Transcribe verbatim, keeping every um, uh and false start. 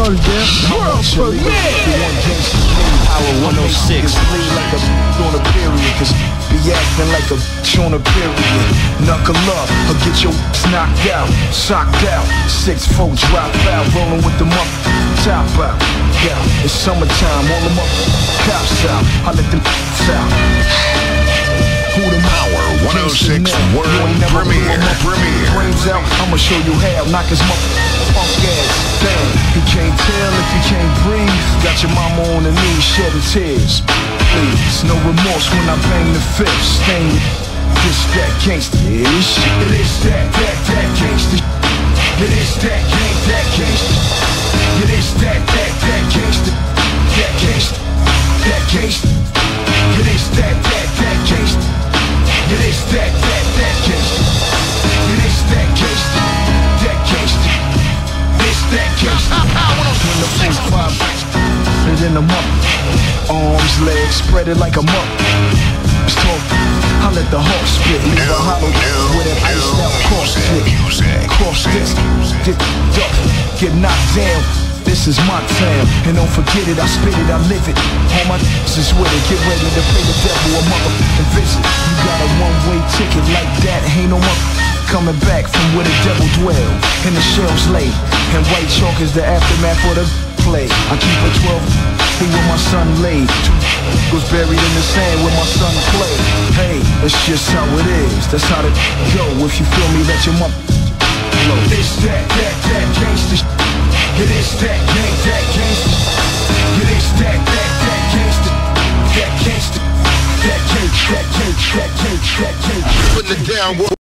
World premiere. Power one oh six. Like a on a period, cause be acting like a on a period. Knuckle up or get your knocked out, socked out. Six four drop out, rolling with the muck top out. Yeah, it's summertime, all them up cops out. I let them out. Who the Power one oh six World Premiere. Premiere. Brains out, I'ma show you how. Knock his mother punk ass down. He can't tell if he can't breathe. Got your mama on the knees shedding tears. Please, no remorse when I bang the fifth. Stain this that gangsta. It is shit. It is that that that gangsta. It is that gang that gangsta. It is that that that gangsta. That gangsta. That gangsta. It is that that that gangsta. It is that, that, that gangsta. It is that gangsta. That gangsta. It's that gangsta. When the full five it in the muck. Arms, legs, spread it like a muck. Talk, I let the hawk spit. Leave a hollow with an iced out cross stick. Cross stick. Get duck. Get knocked down. This is my town, and don't forget it, I spit it, I live it. All my is with it, get ready to play the devil a mother and visit. You got a one-way ticket like that, ain't no mother coming back from where the devil dwell. And the shells lay, and white chalk is the aftermath for the play. I keep a twelve, be where my son laid. Two goes buried in the sand where my son played. Hey, that's just how it is, that's how it go. If you feel me, let your mother blow. It's that, that, that gangsta. It is that gang, that gangsta. It is that, that, that gangsta. That gangsta. That gangsta, that gangsta, that gangsta, that gangsta. Putting it down.